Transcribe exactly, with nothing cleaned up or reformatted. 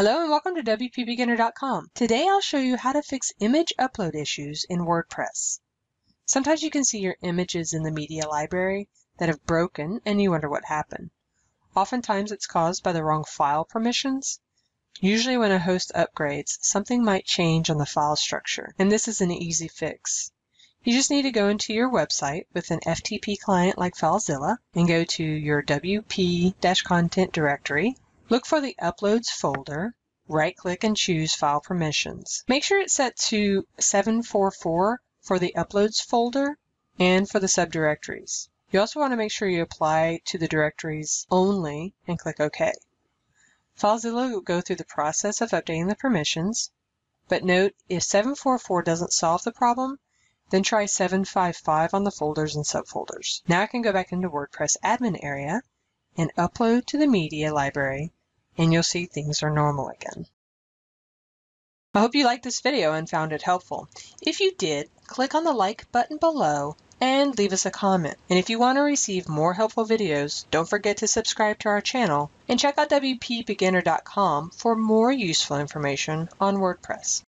Hello and welcome to W P Beginner dot com. Today I'll show you how to fix image upload issues in WordPress. Sometimes you can see your images in the media library that have broken and you wonder what happened. Oftentimes it's caused by the wrong file permissions. Usually when a host upgrades, something might change on the file structure, and this is an easy fix. You just need to go into your website with an F T P client like FileZilla and go to your W P content directory. Look for the Uploads folder, right-click and choose File Permissions. Make sure it's set to seven four four for the Uploads folder and for the subdirectories. You also want to make sure you apply to the directories only and click OK. FileZilla will go through the process of updating the permissions, but note if seven four four doesn't solve the problem, then try seven five five on the folders and subfolders. Now I can go back into WordPress admin area and upload to the media library, and you'll see things are normal again. I hope you liked this video and found it helpful. If you did, click on the like button below and leave us a comment. And if you want to receive more helpful videos, don't forget to subscribe to our channel and check out W P Beginner dot com for more useful information on WordPress.